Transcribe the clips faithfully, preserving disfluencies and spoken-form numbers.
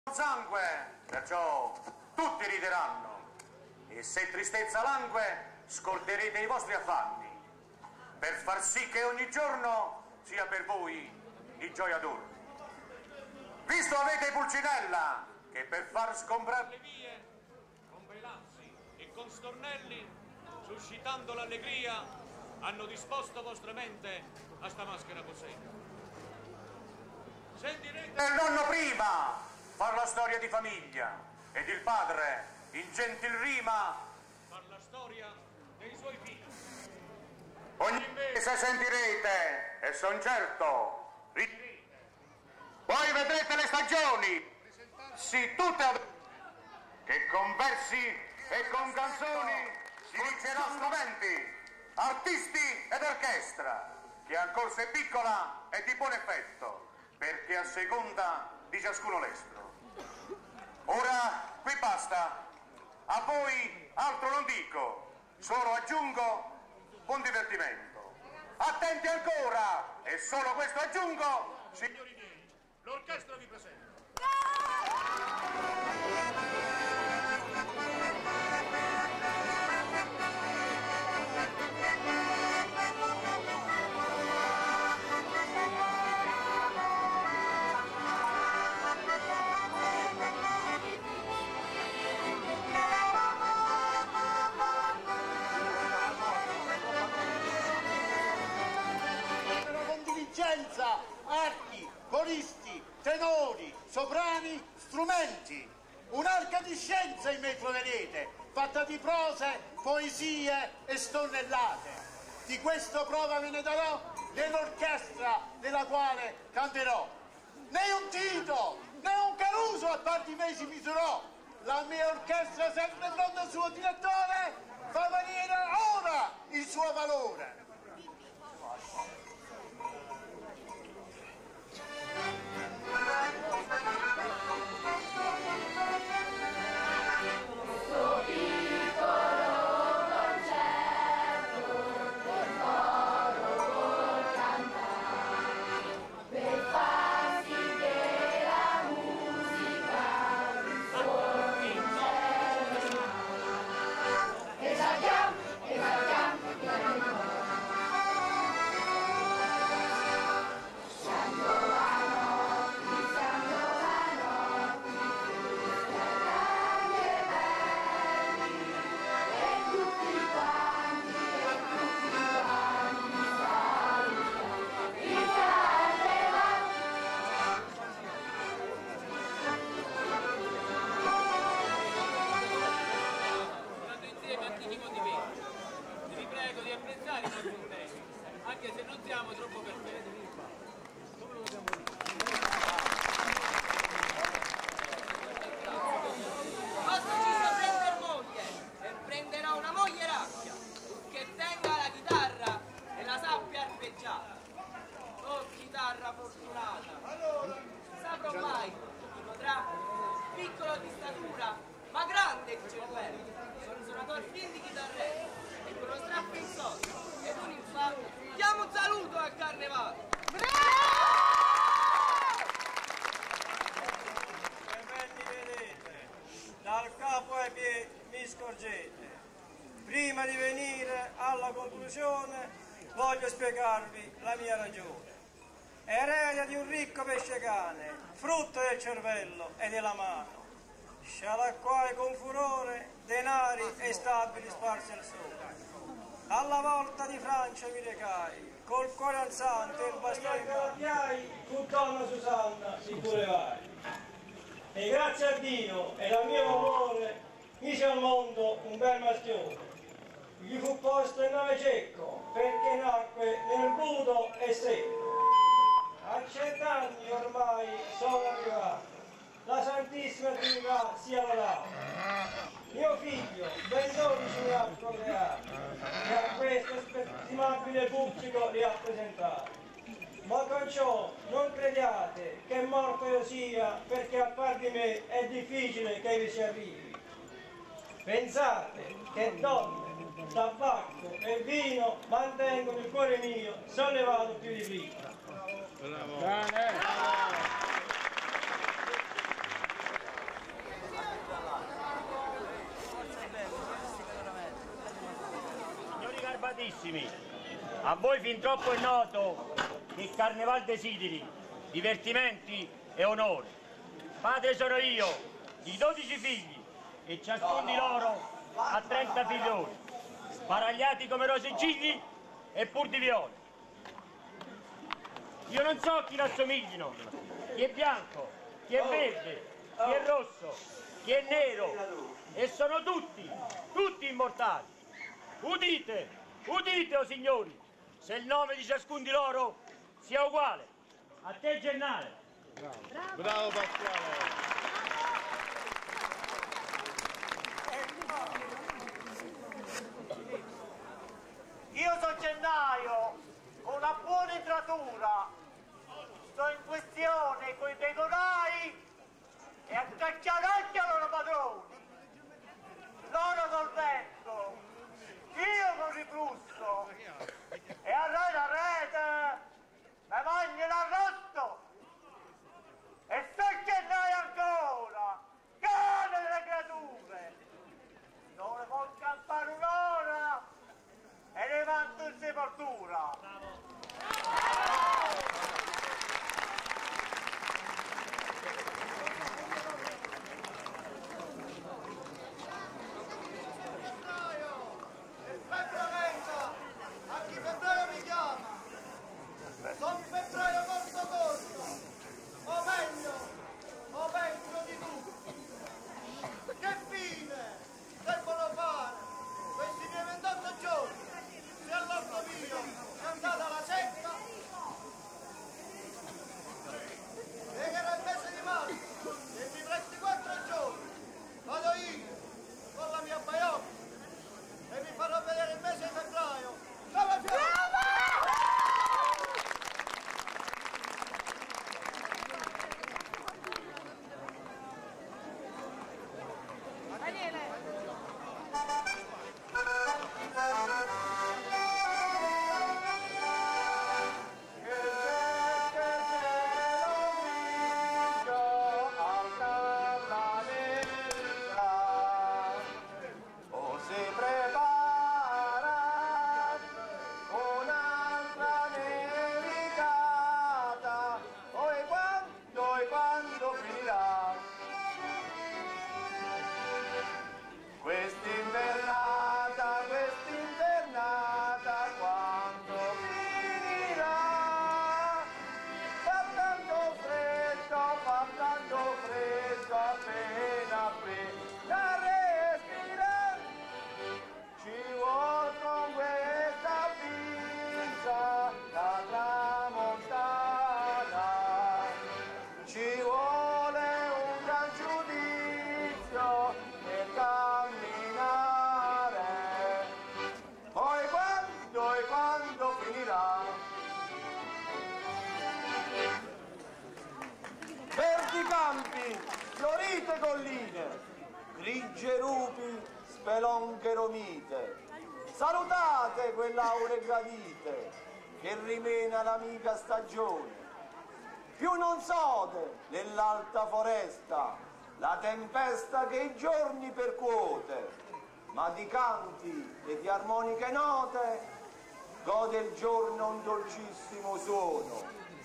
sangue, perciò tutti rideranno, e se tristezza langue scorderete i vostri affanni, per far sì che ogni giorno sia per voi di gioia d'oro. Visto avete Pulcinella, che per far sgombrare le vie, con bei lanzi e con stornelli, suscitando l'allegria, hanno disposto vostra mente a sta maschera possente. Sentirete il nonno prima far la storia di famiglia, ed il padre, in gentil rima, far la storia dei suoi figli. Ogni mese sentirete, e son certo, ridirete. Poi vedrete le stagioni, sì, tutte, che con versi e con canzoni si vincerà strumenti, artisti ed orchestra, che ancor se piccola è di buon effetto, perché a seconda di ciascuno l'estro. Ora qui basta, a voi altro non dico, solo aggiungo buon divertimento. Attenti ancora, e solo questo aggiungo, signori miei, l'orchestra vi presenta. Archi, coristi, tenori, soprani, strumenti. Un'arca di scienza in me troverete, fatta di prose, poesie e stornellate. Di questo prova ve ne darò nell'orchestra della quale canterò. Né un Tito, né un Caruso a parti mesi misurò. La mia orchestra, sempre pronta al suo direttore, fa venire ora il suo valore. Anche se non siamo troppo perfetti. Posso ci so prendere moglie, e prenderò una moglie rabbia, che tenga la chitarra e la sappia arpeggiare. Oh chitarra fortunata, saprò mai chi potrà, piccolo di statura, ma grande di cervello, sono suonatore fin di chitarrello, e con lo strappo in sotto ed un infame, diamo un saluto al carnevale! E ben mi vedete, dal capo ai piedi mi scorgete. Prima di venire alla conclusione voglio spiegarvi la mia ragione. Erede di un ricco pescecane, frutto del cervello e della mano, scialacquai con furore denari e stabili sparsi al sole. Alla volta di Francia mi recai, col cuore ansante e il bastone in mano, fu donna Susanna di Bulevai. E grazie a Dio e al mio amore mise al mondo un bel maschione. Gli fu posto il nome Cecco, perché nacque nel budo e secco. A cent'anni ormai sono arrivato, la Santissima Trinità sia lodata. Mio figlio, ben dodici mi ha procreato, e a questo stimabile pubblico li ha presentati. Ma con ciò non crediate che morto io sia, perché a par di me è difficile che vi si arrivi. Pensate che donne, tabacco e vino mantengono il cuore mio sollevato più di prima. Amatissimi, a voi fin troppo è noto che il Carneval desideri divertimenti e onori. Padre sono io, di dodici figli, e ciascuno di loro ha trenta figlioli, sparagliati come rose gigli e pur di viole. Io non so chi l'assomiglino, chi è bianco, chi è verde, chi è rosso, chi è nero, e sono tutti, tutti immortali. Udite, udite, o signori, se il nome di ciascuno di loro sia uguale. A te, Gennale. Bravo, Bravo Pasquale. Io sono Gennaio, con una buona entratura. Sto in questione coi pecorai e a cacciare anche a loro padroni. Loro col vento, io con riflusso. E a rete a rete, mi mangio l'arrosto. E sto Gennaio ancora, cane delle creature. Non ne può scappare un'ora e ne mando in sepoltura. Sono un febbraio corto corto, o meglio, o peggio di tutti. Che fine debbono fare questi miei ventotto giorni? Se all'orto mio è andata la setta, e che era il mese di marzo, e mi presti quattro giorni, vado io con la mia baiocca e vi farò vedere il mese di febbraio. Dove siamo? Fiorite colline, grigie rupi, spelonche romite, salutate quell'aure gradite che rimena l'amica stagione. Più non sode nell'alta foresta la tempesta che i giorni percuote, ma di canti e di armoniche note gode il giorno un dolcissimo suono.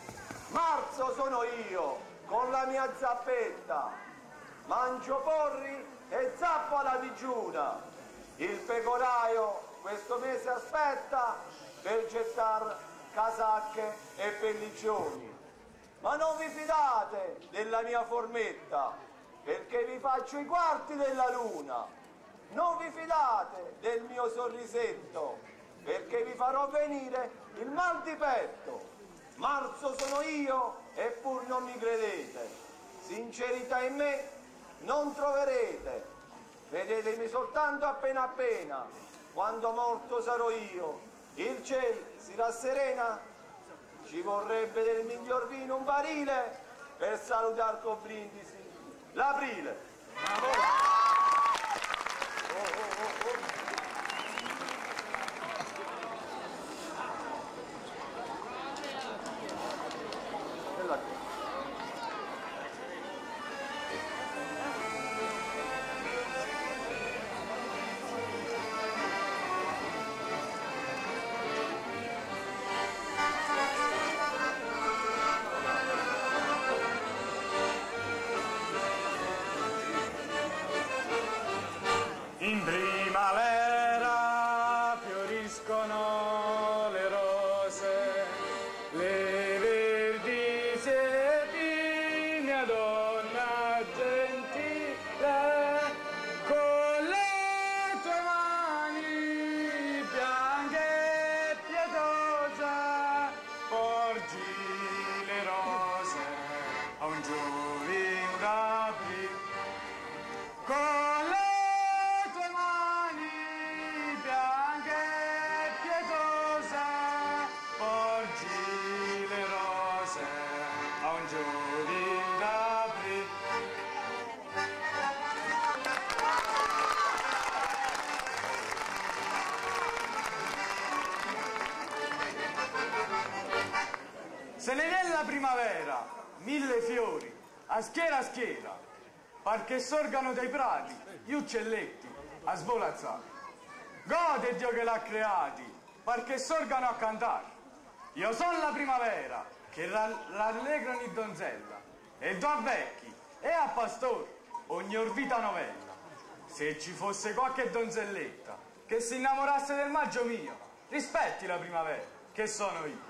Marzo sono io, con la mia zappetta, mangio porri e zappo alla digiuna. Il pecoraio questo mese aspetta per gettar casacche e pelliccioni. Ma non vi fidate della mia formetta, perché vi faccio i quarti della luna. Non vi fidate del mio sorrisetto, perché vi farò venire il mal di petto. Marzo sono io, eppur non mi credete. Sincerità in me non troverete. Vedetemi soltanto appena appena, quando morto sarò io. Il ciel si rasserena, ci vorrebbe del miglior vino un barile per salutare con brindisi l'aprile. Oh, oh, oh, oh. primavera, mille fiori, a schiera a schiera, par che sorgano dai prati gli uccelletti a svolazzare. Gode Dio che l'ha creati, par che sorgano a cantare. Io sono la primavera, che rallegra ogni donzella, e do a vecchi e a pastori ogni vita novella. Se ci fosse qualche donzelletta che si innamorasse del maggio mio, rispetti la primavera, che sono io.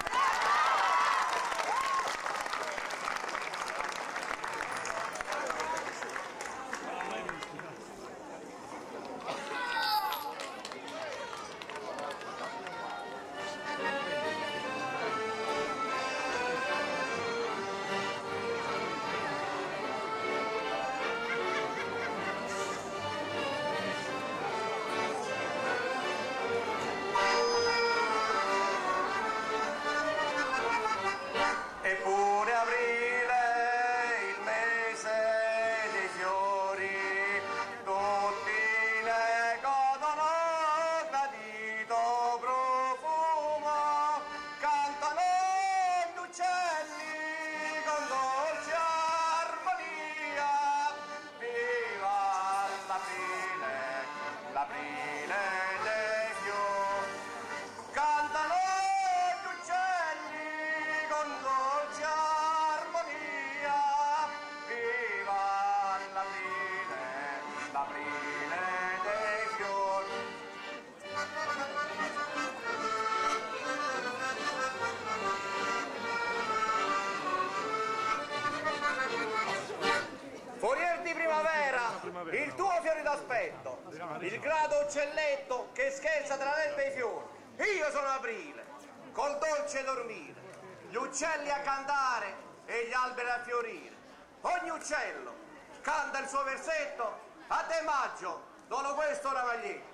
Il tuo fiore d'aspetto, il grado uccelletto che scherza tra l'erba e i fiori. Io sono aprile, col dolce dormire, gli uccelli a cantare e gli alberi a fiorire. Ogni uccello canta il suo versetto, a te maggio dono questo ramaglietto.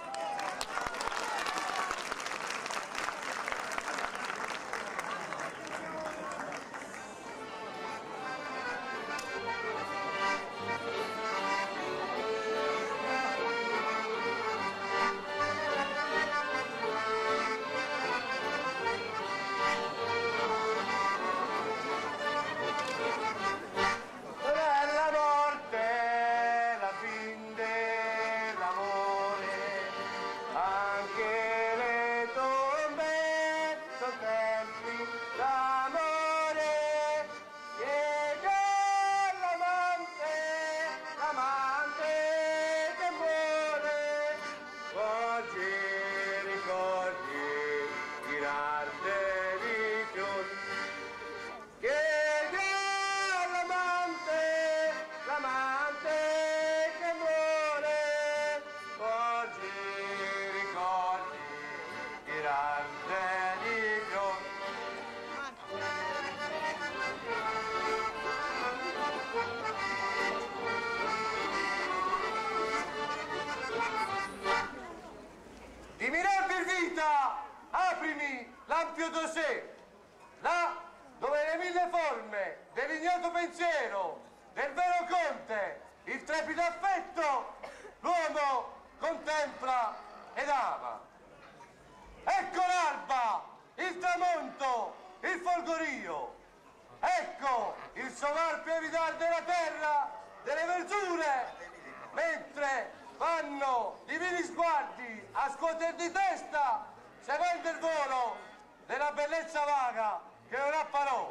L'ampio dossier, là dove le mille forme dell'ignoto pensiero del vero conte, il trepido affetto, l'uomo contempla ed ama. Ecco l'alba, il tramonto, il folgorio, ecco il sonar piovitare della terra, delle verzure, mentre vanno divini sguardi a scuoter di testa, seguendo il volo della bellezza vaga che non ha parole.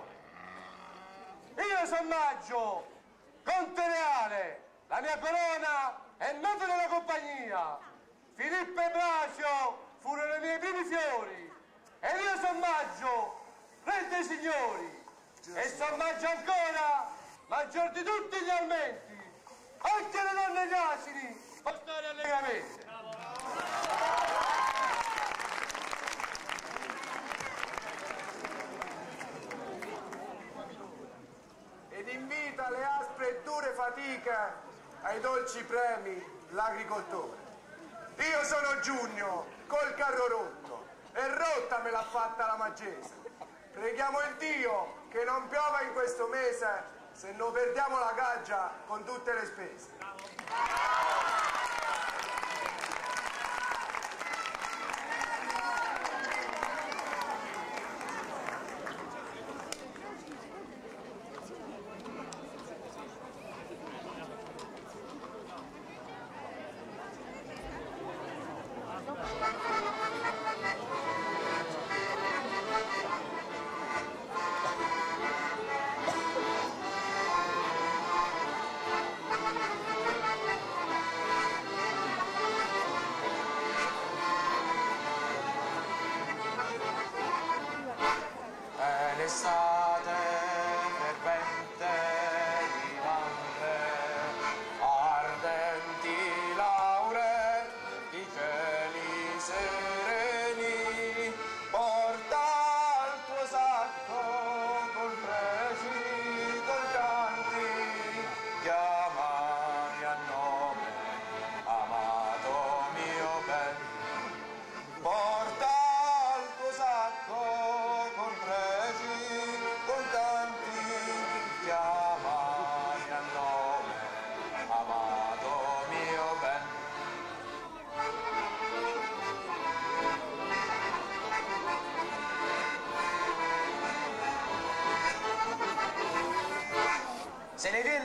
Io son Maggio, conte reale, la mia corona è nota della compagnia. Filippo e Blasio furono i miei primi fiori, e io son Maggio, re dei signori, e son Maggio ancora, maggior di tutti gli almenti, anche le donne e gli asini, fa stare allegramente. Ed invita le aspre e dure fatiche ai dolci premi l'agricoltore. Io sono Giugno, col carro rotto, e rotta me l'ha fatta la Maggese. Preghiamo il Dio che non piova in questo mese, se non perdiamo la gaggia con tutte le spese.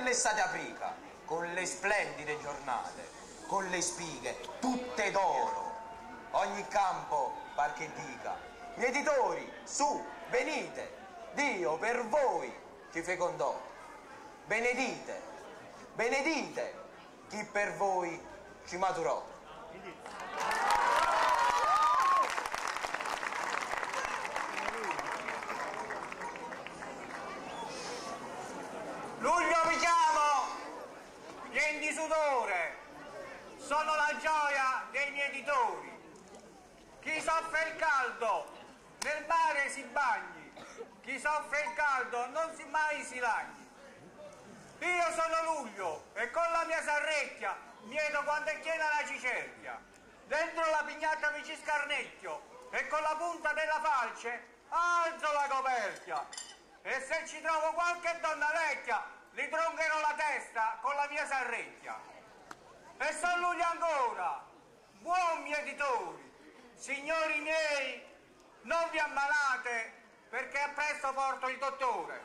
l'estate aprica, con le splendide giornate, con le spighe, tutte d'oro. Ogni campo par che dica, mietitori, su, venite, Dio per voi ci fecondò. Benedite, benedite chi per voi ci maturò. Luglio mi chiamo, pien di sudore, sono la gioia dei mietitori. Chi soffre il caldo nel mare si bagni, chi soffre il caldo non si mai si lagni. Io sono Luglio e con la mia sarrecchia mieto quando è piena la cicerchia. Dentro la pignata mi ci scarnecchio e con la punta della falce alzo la coperchia. E se ci trovo qualche donna vecchia, li troncherò la testa con la mia sarrecchia. E son Luglio ancora, buon mietitori, signori miei, non vi ammalate perché appresso porto il dottore.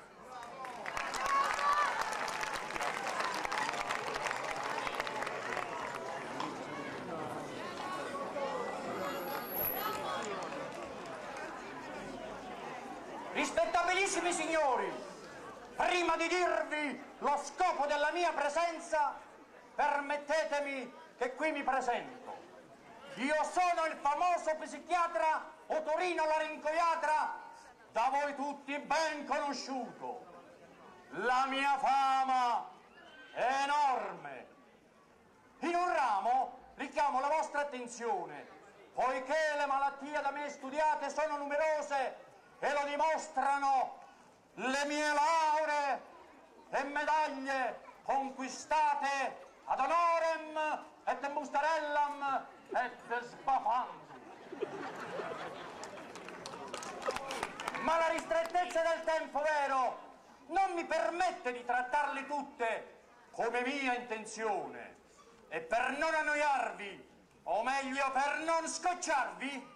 Rispettabilissimi signori, prima di dirvi lo scopo della mia presenza, permettetemi che qui mi presento. Io sono il famoso psichiatra Otorino Larincoiatra, da voi tutti ben conosciuto. La mia fama è enorme. In un ramo richiamo la vostra attenzione, poiché le malattie da me studiate sono numerose e lo dimostrano le mie lauree e medaglie conquistate ad honorem et mustarellam et sbafando. Ma la ristrettezza del tempo, vero, non mi permette di trattarle tutte come mia intenzione. E per non annoiarvi, o meglio per non scocciarvi,